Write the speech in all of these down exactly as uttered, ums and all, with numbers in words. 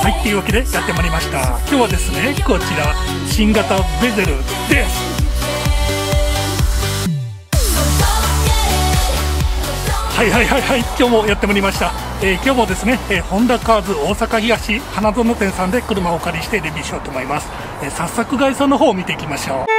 はい、というわけでやってまいりました。今日はですね、こちら新型ベゼルです。はいはいはいはい、今日もやってまいりました。えー、今日もですね、えー、ホンダカーズ大阪東花園店さんで車をお借りしてレビューしようと思います。えー、早速概要の方を見ていきましょ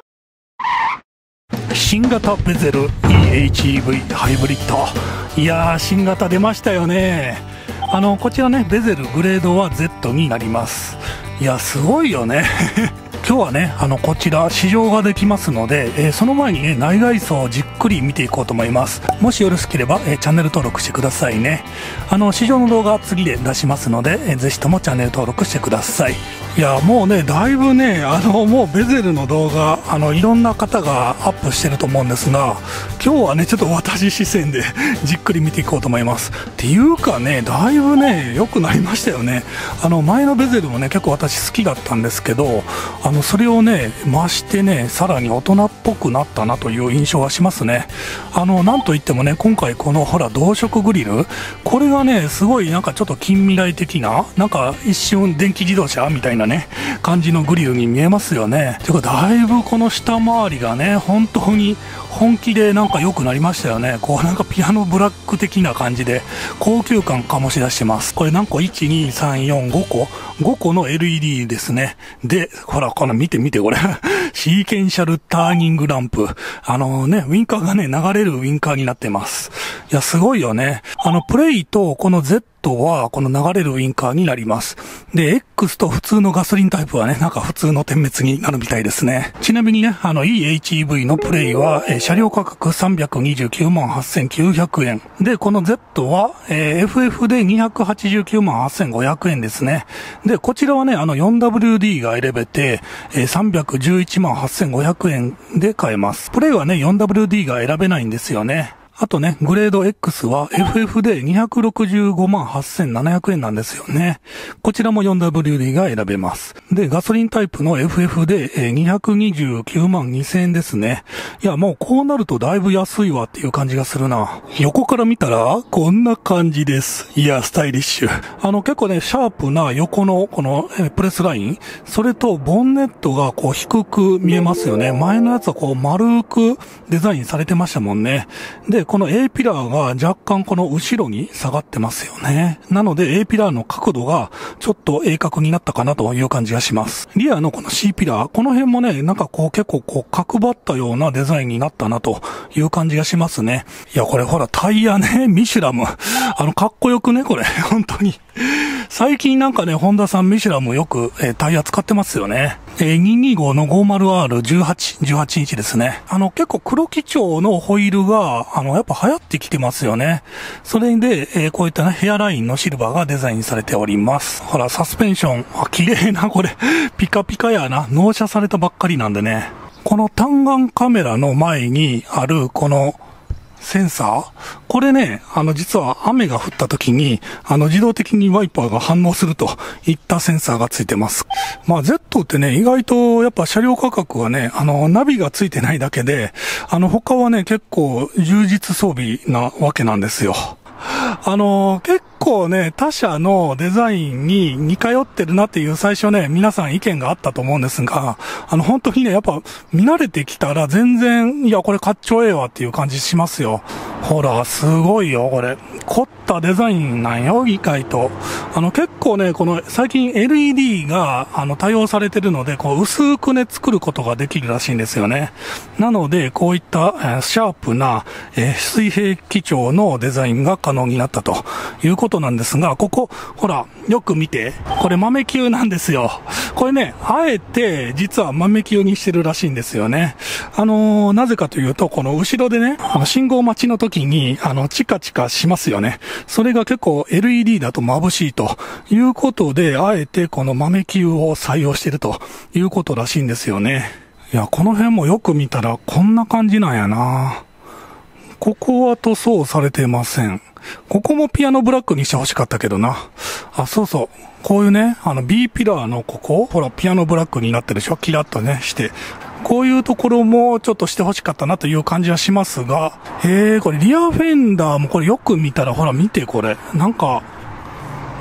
う。新型ベゼル イーエイチイーブイ ハイブリッド、いやー新型出ましたよね。あのこちらね、ベゼルグレードは ゼット になります。いやすごいよね今日はね、あのこちら試乗ができますので、えー、その前にね内外装をじっくり見ていこうと思います。もしよろしければ、えー、チャンネル登録してくださいね。あの試乗の動画は次で出しますので、えー、ぜひともチャンネル登録してください。いやもうねだいぶね、あのもうベゼルの動画、あのいろんな方がアップしてると思うんですが、今日はねちょっと私視線でじっくり見ていこうと思います。っていうかね、だいぶね良くなりましたよね。あの前のベゼルもね結構私好きだったんですけど、あのそれをね増してね、さらに大人っぽくなったなという印象がしますね。あのなんといってもね、今回このほら同色グリル、これがねすごいなんかちょっと近未来的な、なんか一瞬電気自動車みたいなね感じのグリルに見えますよね。てかだいぶこの下回りがね本当に本気でなんか良くなりましたよね。こうなんかピアノブラック的な感じで高級感醸し出してます。これ何個 ?いち、に、さん、よん、ごこごこの エルイーディー ですね。でほらこの見て見てこれシーケンシャルターニングランプ、あのねウィンカーがね流れるウィンカーになってます。いやすごいよね。あのプレイとこの ゼット はこの流れるウィンカーになります。で X と普通のガソリンタイプはねなんか普通の点滅になるみたいですね。ちなみにね、あの イーエイチイーブイ のプレイは、えー、車両価格さんびゃくにじゅうきゅうまんはっせんきゅうひゃくえんで、この ゼット は、えー、エフエフ でにひゃくはちじゅうきゅうまんはっせんごひゃくえんですね。でこちらはね、あの フォーダブリューディー が選べて、えー、さんびゃくじゅういちまんはっせんごひゃくえんで買えます。プレイはね フォーダブリューディー が選べないんですよね。あとね、グレード X は エフエフ でにひゃくろくじゅうごまんはっせんななひゃくえんなんですよね。こちらも フォーダブリューディー が選べます。で、ガソリンタイプの エフエフ でにひゃくにじゅうきゅうまんにせんえんですね。いや、もうこうなるとだいぶ安いわっていう感じがするな。横から見たら、こんな感じです。いや、スタイリッシュ。あの結構ね、シャープな横のこのプレスライン、それとボンネットがこう低く見えますよね。前のやつはこう丸くデザインされてましたもんね。で、この A ピラーが若干この後ろに下がってますよね。なので A ピラーの角度がちょっと鋭角になったかなという感じがします。リアのこの C ピラー、この辺もね、なんかこう結構こう角張ったようなデザインになったなという感じがしますね。いやこれほらタイヤね、ミシュラム。あのかっこよくね、これ。本当に。最近なんかね、ホンダさんミシュラムよく、えー、タイヤ使ってますよね。えー、にひゃくにじゅうごの ごじゅうアールじゅうはち、じゅうはちインチですね。あの結構黒基調のホイールが、あのやっぱ流行ってきてますよね。それで、えー、こういったね、ヘアラインのシルバーがデザインされております。ほら、サスペンション。あ、綺麗な、これ。ピカピカやな。納車されたばっかりなんでね。この単眼カメラの前にある、この、センサー、これね、あの実は雨が降った時に、あの自動的にワイパーが反応するといったセンサーがついてます。まあ ゼット ってね、意外とやっぱ車両価格はね、あのナビがついてないだけで、あの他はね、結構充実装備なわけなんですよ。あの結構ね、他社のデザインに似通ってるなっていう最初ね、皆さん意見があったと思うんですが、あの本当にね、やっぱ見慣れてきたら全然、いやこれかっちょええわっていう感じしますよ。ほら、すごいよ、これ。凝ったデザインなんよ、意外と。あの結構ね、この最近 エルイーディー があの多用されてるので、こう薄くね、作ることができるらしいんですよね。なので、こういった、えー、シャープな、えー、水平基調のデザインが可能になったということなんですが、ここ、ほら、よく見て。これ豆球なんですよ。これね、あえて、実は豆球にしてるらしいんですよね。あのー、なぜかというと、この後ろでね、あの信号待ちの時に、あの、チカチカしますよね。それが結構 エルイーディー だと眩しいということで、あえてこの豆球を採用しているということらしいんですよね。いや、この辺もよく見たらこんな感じなんやな。ここは塗装されてません。ここもピアノブラックにしてほしかったけどな。あ、そうそう。こういうね、あの B ピラーのここ、ほら、ピアノブラックになってるでしょ。キラッとね、して。こういうところもちょっとしてほしかったなという感じはしますが、へえ、これリアフェンダーもこれよく見たら、ほら見てこれ。なんか、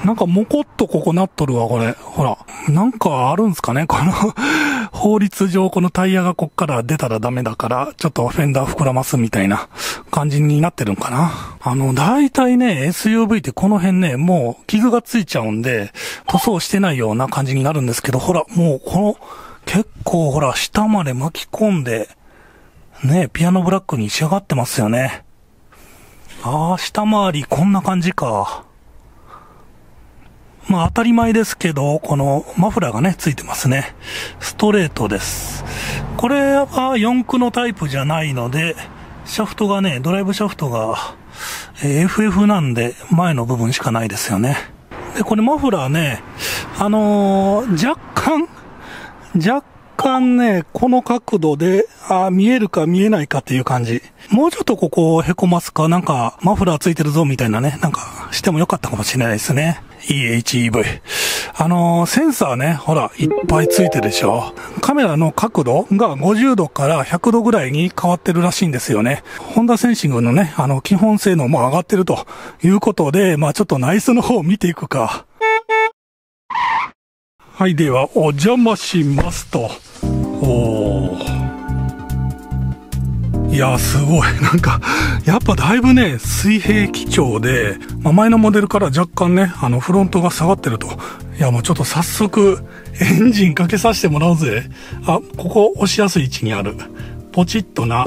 なんかもこっとここなっとるわ、これ。ほら。なんかあるんすかねこの法律上このタイヤがこっから出たらダメだから、ちょっとフェンダー膨らますみたいな感じになってるんかな。あの、大体ね、エスユーブイ ってこの辺ね、もう傷がついちゃうんで、塗装してないような感じになるんですけど、ほら、もうこの、結構ほら、下まで巻き込んで、ね、ピアノブラックに仕上がってますよね。ああ、下回りこんな感じか。まあ当たり前ですけど、このマフラーがね、ついてますね。ストレートです。これはよん駆のタイプじゃないので、シャフトがね、ドライブシャフトが、えー、エフエフ なんで前の部分しかないですよね。で、これマフラーね、あのー、若干、若干ね、この角度で、あ見えるか見えないかっていう感じ。もうちょっとここを凹ますか、なんか、マフラーついてるぞみたいなね、なんか、してもよかったかもしれないですね。イーエイチイーブイ。あのー、センサーね、ほら、いっぱいついてるでしょ。カメラの角度がごじゅうどからひゃくどぐらいに変わってるらしいんですよね。ホンダセンシングのね、あの、基本性能も上がってるということで、まあちょっと内装の方を見ていくか。はい、では、お邪魔しますと。おー。いやーすごい。なんか、やっぱだいぶね、水平基調で、まあ、前のモデルから若干ね、あの、フロントが下がってると。いや、もうちょっと早速、エンジンかけさせてもらうぜ。あ、ここ押しやすい位置にある。ポチッとな。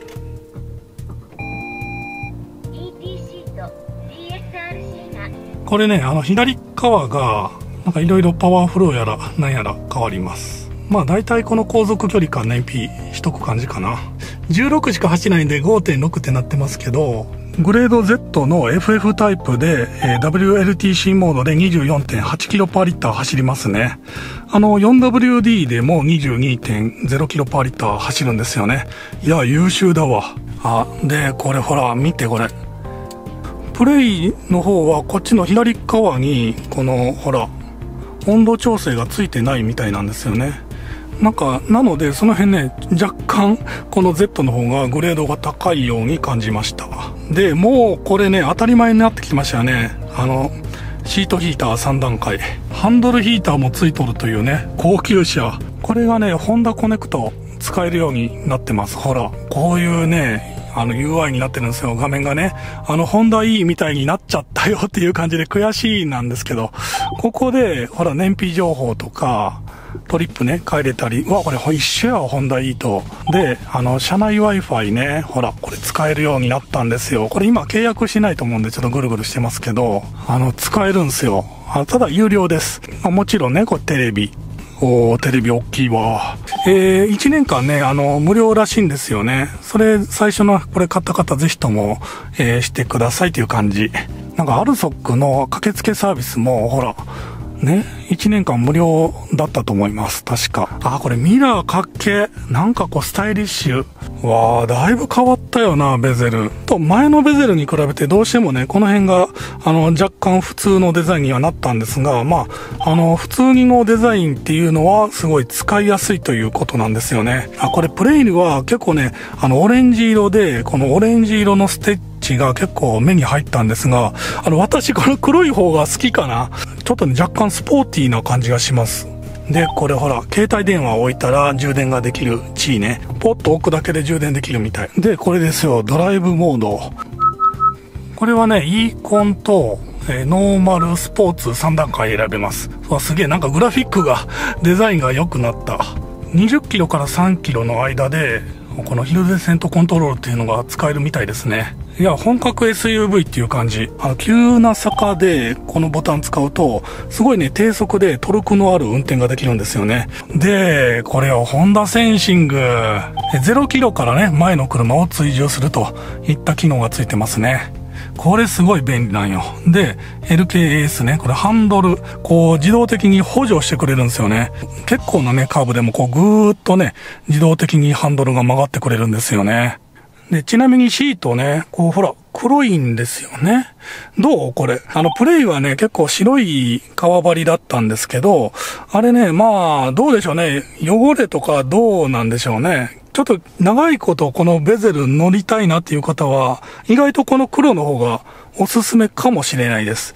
これね、あの、左側が、なんかいろいろパワーフローやら、なんやら変わります。まあ大体この航続距離か燃費しとく感じかな。じゅうろくしか走らないんで ごてんろく ってなってますけど、グレード Z の エフエフ タイプで、えー、ダブリューエルティーシー モードで にじゅうよんてんはちキロパーリッター走りますね。あの フォーダブリューディー でも にじゅうにてんゼロキロパーリッター走るんですよね。いや、優秀だわ。あ、で、これほら、見てこれ。プレイの方はこっちの左側に、この、ほら、温度調整がついてないみたいなんですよね。なんか、なので、その辺ね、若干、この Z の方がグレードが高いように感じました。で、もうこれね、当たり前になってきましたよね。あの、シートヒーターさんだんかい。ハンドルヒーターもついとるというね、高級車。これがね、ホンダコネクト使えるようになってます。ほら、こういうね、あの ユーアイ になってるんですよ。画面がね。あの、ホンダ E みたいになっちゃったよっていう感じで悔しいなんですけど、ここで、ほら、燃費情報とか、トリップね、変えれたり、うわ、これ一緒や、ホンダ E と。で、あの、車内 Wi-Fi ね、ほら、これ使えるようになったんですよ。これ今契約してないと思うんで、ちょっとぐるぐるしてますけど、あの、使えるんですよ。あ、ただ有料です。まあ、もちろんね、これテレビ。おー、テレビ大きいわ。えー、いちねんかんね、あの、無料らしいんですよね。それ、最初のこれ買った方ぜひとも、えー、してくださいという感じ。なんか、アルソックの駆けつけサービスも、ほら、ね、いちねんかん無料だったと思います。確か。あ、これミラーかっけ。なんかこうスタイリッシュ。わー、だいぶ変わったよな、ベゼル。と、前のベゼルに比べてどうしてもね、この辺が、あの、若干普通のデザインにはなったんですが、まあ、あの、普通のデザインっていうのはすごい使いやすいということなんですよね。あ、これプレイには結構ね、あの、オレンジ色で、このオレンジ色のステッチが結構目に入ったんですが、あの、私この黒い方が好きかな。ちょっとね、若干スポーティーな感じがします。で、これほら、携帯電話を置いたら充電ができる地位ね。ポッと置くだけで充電できるみたい。で、これですよ、ドライブモード。これはね、イーコンと、えー、ノーマル、スポーツさんだんかい選べます。うわ、すげえ、なんかグラフィックが、デザインが良くなった。にじゅっキロからさんキロの間で、このヒルデセントコントロールっていうのが使えるみたいですね。いや、本格 エスユーブイ っていう感じ。あの、急な坂でこのボタン使うと、すごいね、低速でトルクのある運転ができるんですよね。で、これをホンダセンシング。ゼロキロからね、前の車を追従するといった機能がついてますね。これすごい便利なんよ。で、エルケーエーエス ね、これハンドル、こう自動的に補助してくれるんですよね。結構なね、カーブでもこうぐーっとね、自動的にハンドルが曲がってくれるんですよね。で、ちなみにシートね、こうほら、黒いんですよね。どうこれ。あの、プレイはね、結構白い革張りだったんですけど、あれね、まあ、どうでしょうね。汚れとかどうなんでしょうね。ちょっと長いことこのベゼル乗りたいなっていう方は、意外とこの黒の方がおすすめかもしれないです。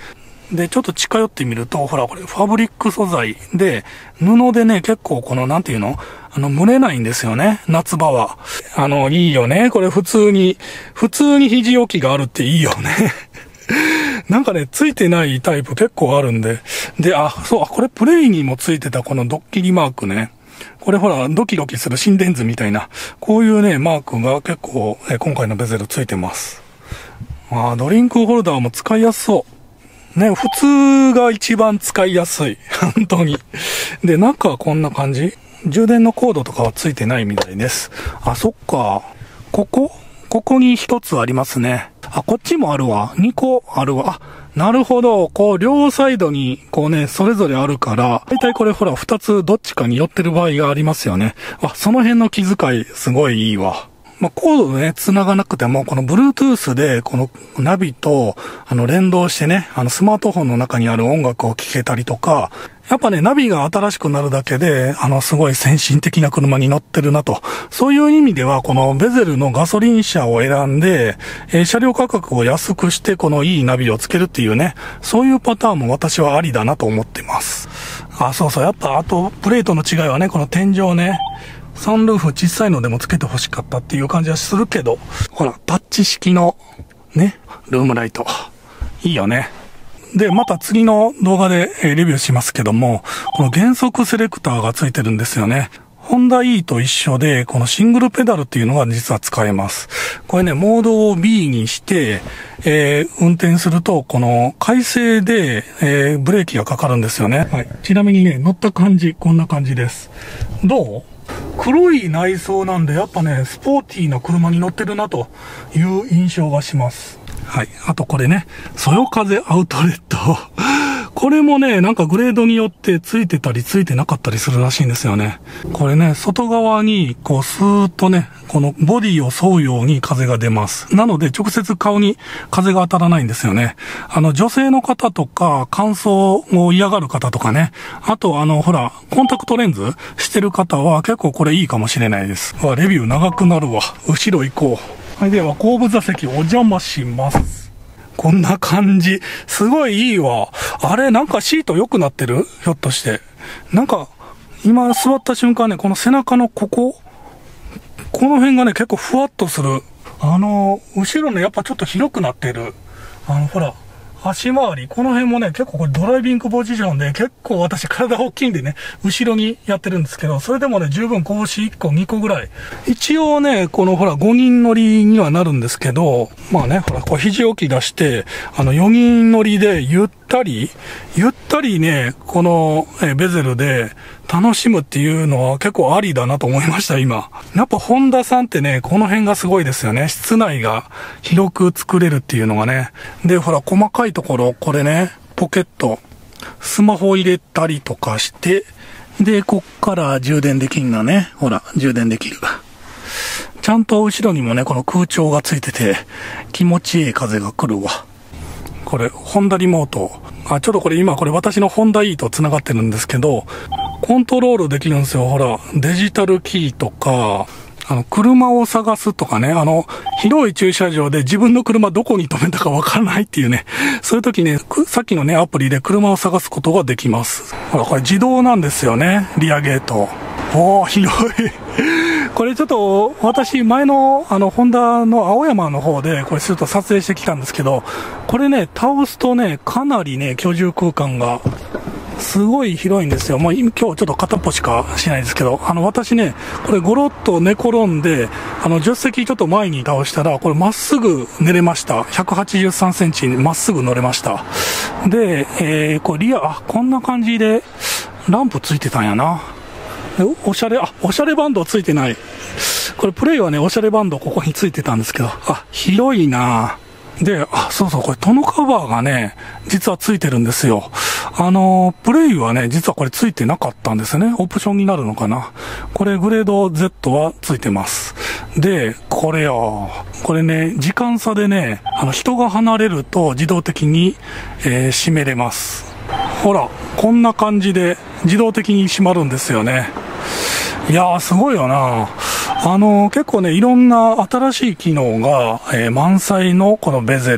で、ちょっと近寄ってみると、ほら、これ、ファブリック素材で、布でね、結構この、なんていうのあの、蒸れないんですよね、夏場は。あの、いいよね。これ普通に、普通に肘置きがあるっていいよね。なんかね、ついてないタイプ結構あるんで。で、あ、そう、これプレイにもついてたこのドッキリマークね。これほら、ドキドキする心電図みたいな、こういうね、マークが結構、え今回のベゼルついてます。あ、ドリンクホルダーも使いやすそう。ね、普通が一番使いやすい。本当に。で、中はこんな感じ。充電のコードとかはついてないみたいです。あ、そっか。ここここに一つありますね。あ、こっちもあるわ。二個あるわ。あ、なるほど。こう、両サイドに、こうね、それぞれあるから、だいたいこれほら、二つどっちかに寄ってる場合がありますよね。あ、その辺の気遣い、すごいいいわ。まあ、コードでね、繋がなくても、この Bluetooth で、このナビと、あの、連動してね、あの、スマートフォンの中にある音楽を聴けたりとか、やっぱね、ナビが新しくなるだけで、あの、すごい先進的な車に乗ってるなと。そういう意味では、このベゼルのガソリン車を選んで、えー、車両価格を安くして、このいいナビをつけるっていうね、そういうパターンも私はありだなと思ってます。あ、そうそう。やっぱ、あと、プレートの違いはね、この天井ね。サンルーフ小さいのでもつけて欲しかったっていう感じはするけど、ほら、タッチ式の、ね、ルームライト。いいよね。で、また次の動画でレビューしますけども、この減速セレクターがついてるんですよね。ホンダ E と一緒で、このシングルペダルっていうのが実は使えます。これね、モードを ビー にして、えー、運転すると、この回生で、えー、ブレーキがかかるんですよね。はい。ちなみにね、乗った感じ、こんな感じです。どう？黒い内装なんで、やっぱね、スポーティーな車に乗ってるなという印象がします。はい。あとこれね、そよ風アウトレット。これもね、なんかグレードによってついてたりついてなかったりするらしいんですよね。これね、外側にこうスーッとね、このボディを沿うように風が出ます。なので直接顔に風が当たらないんですよね。あの女性の方とか乾燥を嫌がる方とかね。あとあのほら、コンタクトレンズしてる方は結構これいいかもしれないです。わ、レビュー長くなるわ。後ろ行こう。はい、では後部座席お邪魔します。こんな感じ。すごいいいわ。あれ、なんかシート良くなってる？ひょっとして。なんか、今座った瞬間ね、この背中のここ、この辺がね、結構ふわっとする。あの、後ろね、やっぱちょっと広くなってる。あの、ほら、足回り、この辺もね、結構これドライビングポジションで、結構私体大きいんでね、後ろにやってるんですけど、それでもね、十分格子いっこ、にこぐらい。一応ね、このほら、ごにん乗りにはなるんですけど、まあね、ほら、こう肘置き出して、あの、よにん乗りでゆったり、ゆったりね、このえベゼルで楽しむっていうのは結構ありだなと思いました、今。やっぱホンダさんってね、この辺がすごいですよね。室内が広く作れるっていうのがね。で、ほら、細かいところ、これね、ポケット、スマホ入れたりとかして、で、こっから充電できるのね。ほら、充電できる。ちゃんと後ろにもね、この空調がついてて、気持ちいい風が来るわ。これ、ホンダリモート。あ、ちょっとこれ今、これ私のホンダ E と繋がってるんですけど、コントロールできるんですよ。ほら、デジタルキーとか、あの、車を探すとかね、あの、広い駐車場で自分の車どこに止めたかわからないっていうね、そういう時ね、さっきのね、アプリで車を探すことができます。ほら、これ自動なんですよね、リアゲート。おー、広い。これちょっと、私、前の、あの、ホンダの青山の方で、これちょっと撮影してきたんですけど、これね、倒すとね、かなりね、居住空間が、すごい広いんですよ。もう今日ちょっと片っぽしかしないですけど、あの私ね、これゴロッと寝転んで、あの助手席ちょっと前に倒したら、これまっすぐ寝れました。ひゃくはちじゅうさんセンチまっすぐ乗れました。で、えー、これリア、あ、こんな感じで、ランプついてたんやな。おしゃれ、あ、おしゃれバンドついてない。これプレイはね、おしゃれバンドここについてたんですけど、あ、広いな。で、あ、そうそう、これトノカバーがね、実はついてるんですよ。あの、プレイはね、実はこれついてなかったんですね。オプションになるのかな。これグレード Z はついてます。で、これよ。これね、時間差でね、あの、人が離れると自動的に、えー、閉めれます。ほら、こんな感じで自動的に閉まるんですよね。いやー、すごいよな。あのー、結構ね、いろんな新しい機能が、えー、満載のこのベゼル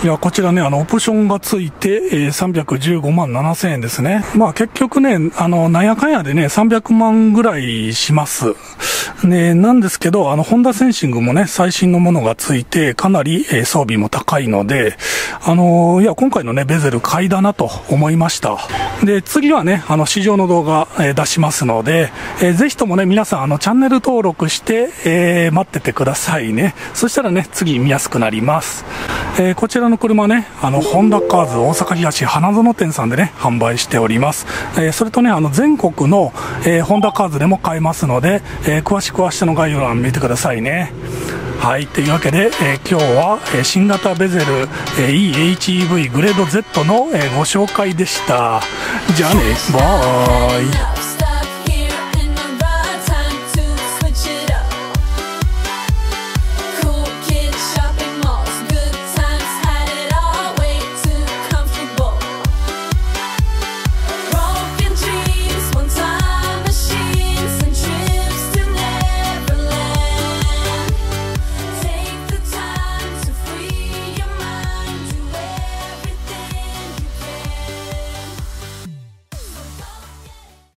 いや、こちらね、あの、オプションがついて、えー、さんびゃくじゅうごまんななせんえんですね。まあ結局ね、あの、なんやかんやでね、さんびゃくまんぐらいします。ね、なんですけど、あの、ホンダセンシングもね、最新のものがついて、かなり、えー、装備も高いので、あのー、いや、今回のね、ベゼル買いだなと思いました。で、次はね、あの、試乗の動画、えー、出しますので、えー、ぜひともね、皆さん、あの、チャンネル登録して、えー、待っててくださいね。そしたらね、次見やすくなります。えー、こちらの車ね、あの、ホンダカーズ大阪東花園店さんでね、販売しております。えー、それとね、あの、全国の、えー、ホンダカーズでも買えますので、えー、詳しくは下の概要欄見てくださいね。はい、というわけで、えー、今日は、えー、新型ベゼル、えー、イーエイチイーブイ グレード Z の、えー、ご紹介でした。じゃあね、バーイ。